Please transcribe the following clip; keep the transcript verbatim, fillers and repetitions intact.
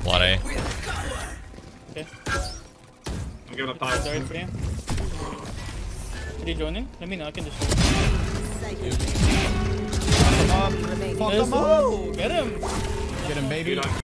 Blood A. Okay. I'm giving up time. Sorry for you. Are you joining? Let me know. I can just. Fuck him up. Fuck him up. Get him. Get him, baby.